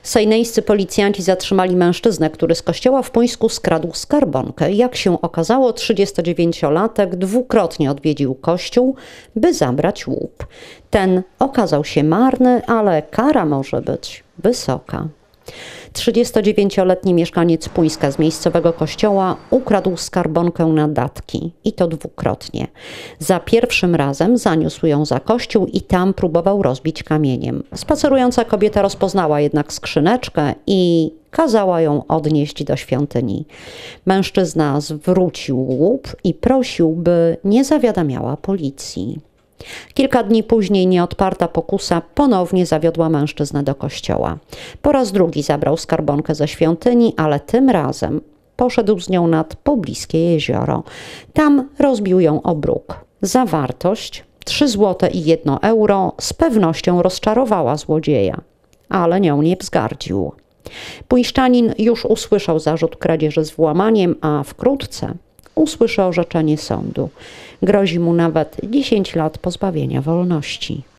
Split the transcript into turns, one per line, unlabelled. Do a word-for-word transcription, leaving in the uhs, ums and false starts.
Sejnejscy policjanci zatrzymali mężczyznę, który z kościoła w Puńsku skradł skarbonkę. Jak się okazało, trzydziestodziewięciolatek dwukrotnie odwiedził kościół, by zabrać łup. Ten okazał się marny, ale kara może być wysoka. trzydziestodziewięcioletni mieszkaniec Puńska z miejscowego kościoła ukradł skarbonkę na datki i to dwukrotnie. Za pierwszym razem zaniósł ją za kościół i tam próbował rozbić kamieniem. Spacerująca kobieta rozpoznała jednak skrzyneczkę i kazała ją odnieść do świątyni. Mężczyzna zwrócił łup i prosił, by nie zawiadamiała policji. Kilka dni później nieodparta pokusa ponownie zawiodła mężczyznę do kościoła. Po raz drugi zabrał skarbonkę ze świątyni, ale tym razem poszedł z nią nad pobliskie jezioro. Tam rozbił ją o bruk. Zawartość trzy złote i jedno euro z pewnością rozczarowała złodzieja, ale nią nie wzgardził. Puńszczanin już usłyszał zarzut kradzieży z włamaniem, a wkrótce usłyszy orzeczenie sądu. Grozi mu nawet dziesięć lat pozbawienia wolności.